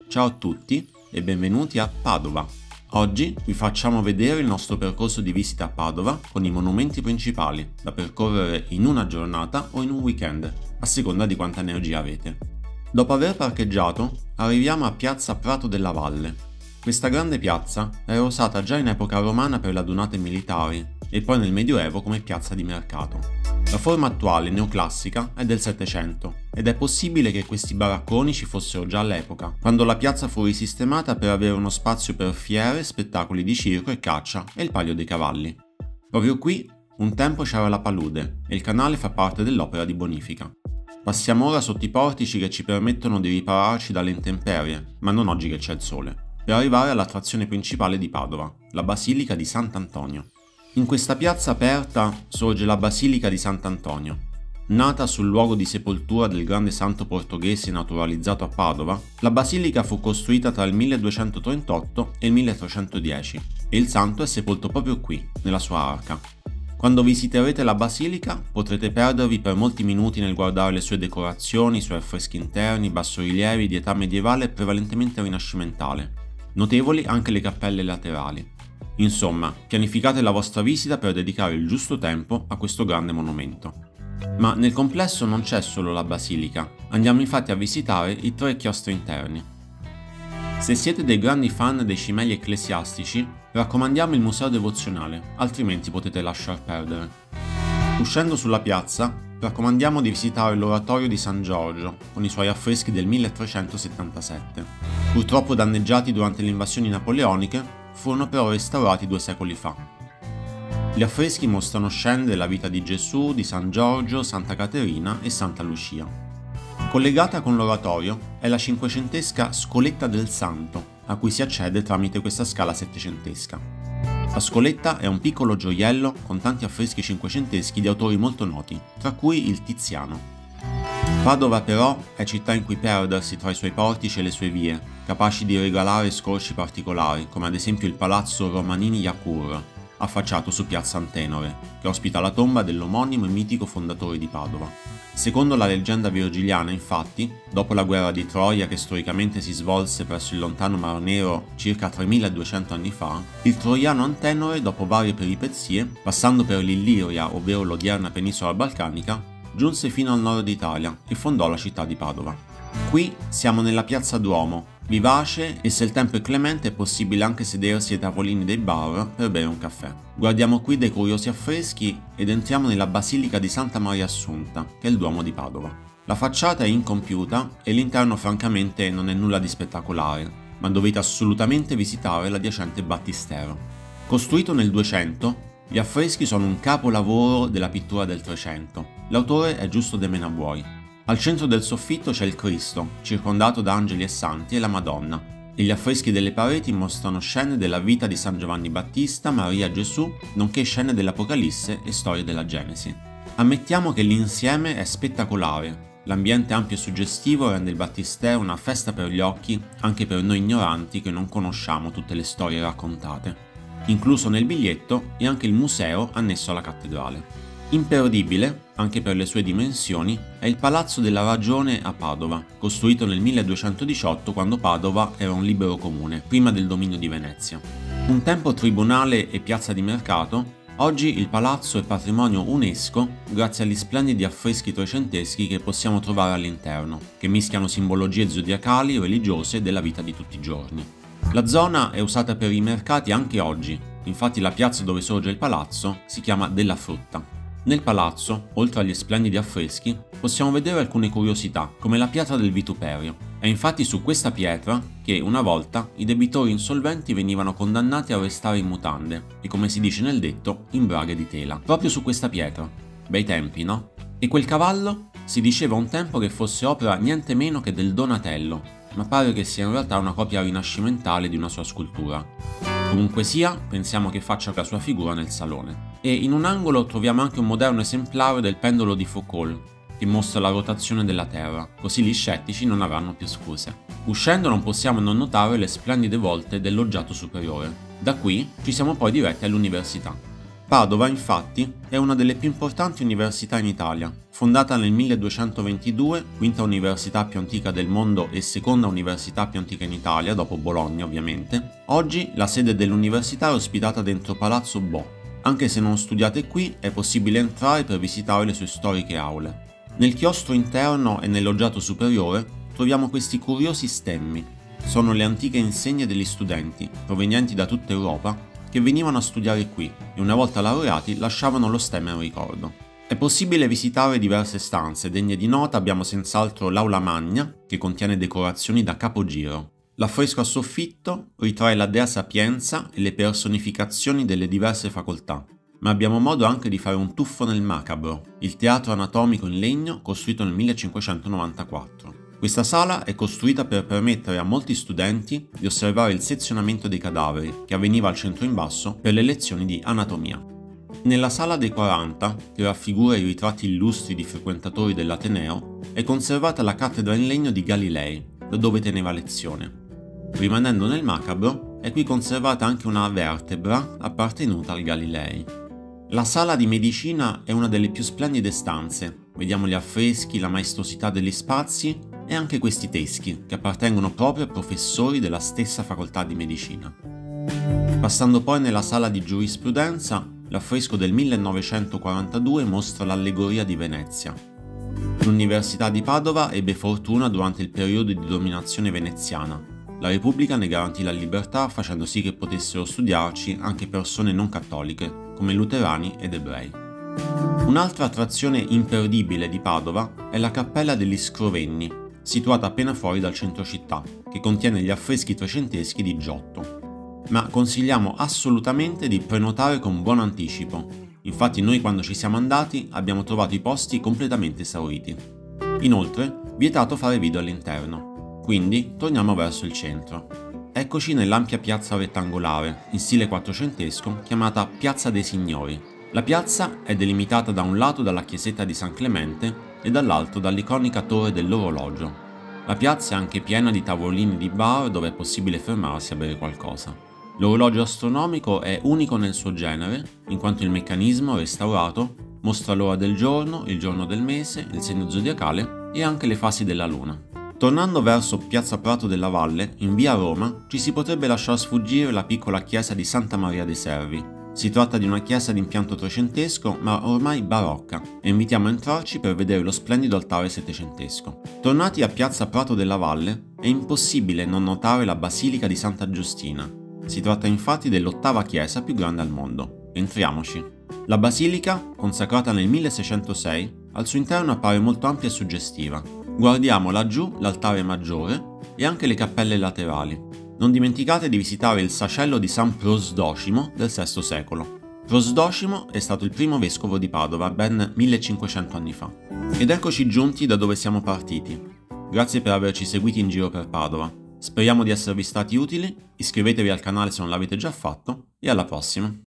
Ciao a tutti e benvenuti a Padova. Oggi vi facciamo vedere il nostro percorso di visita a Padova con i monumenti principali da percorrere in una giornata o in un weekend, a seconda di quanta energia avete. Dopo aver parcheggiato, arriviamo a Piazza Prato della Valle. Questa grande piazza era usata già in epoca romana per le adunate militari e poi nel Medioevo come piazza di mercato. La forma attuale, neoclassica, è del Settecento ed è possibile che questi baracconi ci fossero già all'epoca, quando la piazza fu risistemata per avere uno spazio per fiere, spettacoli di circo e caccia e il Palio dei Cavalli. Proprio qui, un tempo c'era la palude e il canale fa parte dell'opera di bonifica. Passiamo ora sotto i portici che ci permettono di ripararci dalle intemperie, ma non oggi che c'è il sole, per arrivare all'attrazione principale di Padova, la Basilica di Sant'Antonio. In questa piazza aperta sorge la Basilica di Sant'Antonio. Nata sul luogo di sepoltura del grande santo portoghese naturalizzato a Padova, la basilica fu costruita tra il 1238 e il 1310 e il santo è sepolto proprio qui, nella sua arca. Quando visiterete la basilica potrete perdervi per molti minuti nel guardare le sue decorazioni, i suoi affreschi interni, bassorilievi di età medievale e prevalentemente rinascimentale. Notevoli anche le cappelle laterali. Insomma, pianificate la vostra visita per dedicare il giusto tempo a questo grande monumento. Ma nel complesso non c'è solo la basilica, andiamo infatti a visitare i 3 chiostri interni. Se siete dei grandi fan dei cimeli ecclesiastici, raccomandiamo il museo devozionale, altrimenti potete lasciar perdere. Uscendo sulla piazza, raccomandiamo di visitare l'oratorio di San Giorgio, con i suoi affreschi del 1377. Purtroppo danneggiati durante le invasioni napoleoniche, furono però restaurati 2 secoli fa. Gli affreschi mostrano scene della vita di Gesù, di San Giorgio, Santa Caterina e Santa Lucia. Collegata con l'oratorio è la cinquecentesca Scoletta del Santo, a cui si accede tramite questa scala settecentesca. La Scoletta è un piccolo gioiello con tanti affreschi cinquecenteschi di autori molto noti, tra cui il Tiziano. Padova però è città in cui perdersi tra i suoi portici e le sue vie, capaci di regalare scorci particolari, come ad esempio il palazzo Romanini-Jacur, affacciato su piazza Antenore, che ospita la tomba dell'omonimo e mitico fondatore di Padova. Secondo la leggenda virgiliana, infatti, dopo la guerra di Troia che storicamente si svolse presso il lontano Mar Nero circa 3200 anni fa, il troiano Antenore, dopo varie peripezie, passando per l'Illiria, ovvero l'odierna penisola balcanica, giunse fino al nord Italia e fondò la città di Padova. Qui siamo nella piazza Duomo, vivace e se il tempo è clemente è possibile anche sedersi ai tavolini dei bar per bere un caffè. Guardiamo qui dei curiosi affreschi ed entriamo nella Basilica di Santa Maria Assunta, che è il Duomo di Padova. La facciata è incompiuta e l'interno francamente non è nulla di spettacolare, ma dovete assolutamente visitare l'adiacente battistero. Costruito nel 200, gli affreschi sono un capolavoro della pittura del Trecento. L'autore è Giusto de Menabuoi. Al centro del soffitto c'è il Cristo, circondato da angeli e santi, e la Madonna, e gli affreschi delle pareti mostrano scene della vita di San Giovanni Battista, Maria e Gesù, nonché scene dell'Apocalisse e storie della Genesi. Ammettiamo che l'insieme è spettacolare. L'ambiente ampio e suggestivo rende il battistero una festa per gli occhi, anche per noi ignoranti che non conosciamo tutte le storie raccontate. Incluso nel biglietto è anche il museo annesso alla cattedrale. Imperdibile, anche per le sue dimensioni, è il Palazzo della Ragione a Padova, costruito nel 1218 quando Padova era un libero comune, prima del dominio di Venezia. Un tempo tribunale e piazza di mercato, oggi il palazzo è patrimonio UNESCO grazie agli splendidi affreschi trecenteschi che possiamo trovare all'interno, che mischiano simbologie zodiacali, religiose e della vita di tutti i giorni. La zona è usata per i mercati anche oggi, infatti la piazza dove sorge il palazzo si chiama Della Frutta. Nel palazzo, oltre agli splendidi affreschi, possiamo vedere alcune curiosità, come la pietra del vituperio. È infatti su questa pietra che, una volta, i debitori insolventi venivano condannati a restare in mutande e, come si dice nel detto, in braghe di tela. Proprio su questa pietra. Bei tempi, no? E quel cavallo? Si diceva un tempo che fosse opera niente meno che del Donatello, ma pare che sia in realtà una copia rinascimentale di una sua scultura. Comunque sia, pensiamo che faccia la sua figura nel salone. E in un angolo troviamo anche un moderno esemplare del pendolo di Foucault, che mostra la rotazione della Terra, così gli scettici non avranno più scuse. Uscendo non possiamo non notare le splendide volte del loggiato superiore. Da qui ci siamo poi diretti all'università. Padova, infatti, è una delle più importanti università in Italia, Fondata nel 1222, quinta università più antica del mondo e seconda università più antica in Italia, dopo Bologna ovviamente, oggi la sede dell'università è ospitata dentro Palazzo Bo. Anche se non studiate qui, è possibile entrare per visitare le sue storiche aule. Nel chiostro interno e nel loggiato superiore troviamo questi curiosi stemmi. Sono le antiche insegne degli studenti, provenienti da tutta Europa, che venivano a studiare qui e una volta laureati lasciavano lo stemma in ricordo. È possibile visitare diverse stanze, degne di nota abbiamo senz'altro l'Aula Magna, che contiene decorazioni da capogiro. L'affresco a soffitto ritrae la Dea Sapienza e le personificazioni delle diverse facoltà, ma abbiamo modo anche di fare un tuffo nel macabro, il teatro anatomico in legno costruito nel 1594. Questa sala è costruita per permettere a molti studenti di osservare il sezionamento dei cadaveri, che avveniva al centro in basso per le lezioni di anatomia. Nella sala dei 40, che raffigura i ritratti illustri di frequentatori dell'Ateneo, è conservata la cattedra in legno di Galilei, da dove teneva lezione. Rimanendo nel macabro, è qui conservata anche una vertebra appartenuta al Galilei. La sala di medicina è una delle più splendide stanze, vediamo gli affreschi, la maestosità degli spazi e anche questi teschi, che appartengono proprio a professori della stessa facoltà di medicina. Passando poi nella sala di giurisprudenza, l'affresco del 1942 mostra l'allegoria di Venezia. L'Università di Padova ebbe fortuna durante il periodo di dominazione veneziana. La Repubblica ne garantì la libertà facendo sì che potessero studiarci anche persone non cattoliche, come luterani ed ebrei. Un'altra attrazione imperdibile di Padova è la Cappella degli Scrovenni, situata appena fuori dal centro città, che contiene gli affreschi trecenteschi di Giotto. Ma consigliamo assolutamente di prenotare con buon anticipo. Infatti noi quando ci siamo andati abbiamo trovato i posti completamente esauriti. Inoltre, vietato fare video all'interno. Quindi torniamo verso il centro. Eccoci nell'ampia piazza rettangolare, in stile quattrocentesco, chiamata Piazza dei Signori. La piazza è delimitata da un lato dalla chiesetta di San Clemente e dall'altro dall'iconica torre dell'orologio. La piazza è anche piena di tavolini di bar dove è possibile fermarsi a bere qualcosa. L'orologio astronomico è unico nel suo genere, in quanto il meccanismo restaurato mostra l'ora del giorno, il giorno del mese, il segno zodiacale e anche le fasi della luna. Tornando verso Piazza Prato della Valle, in via Roma, ci si potrebbe lasciar sfuggire la piccola chiesa di Santa Maria dei Servi. Si tratta di una chiesa di impianto trecentesco, ma ormai barocca, e invitiamo a entrarci per vedere lo splendido altare settecentesco. Tornati a Piazza Prato della Valle, è impossibile non notare la Basilica di Santa Giustina. Si tratta infatti dell'8ª chiesa più grande al mondo. Entriamoci. La basilica, consacrata nel 1606, al suo interno appare molto ampia e suggestiva. Guardiamo laggiù l'altare maggiore e anche le cappelle laterali. Non dimenticate di visitare il sacello di San Prosdocimo del VI secolo. Prosdocimo è stato il primo vescovo di Padova ben 1500 anni fa. Ed eccoci giunti da dove siamo partiti. Grazie per averci seguiti in giro per Padova. Speriamo di esservi stati utili, iscrivetevi al canale se non l'avete già fatto e alla prossima!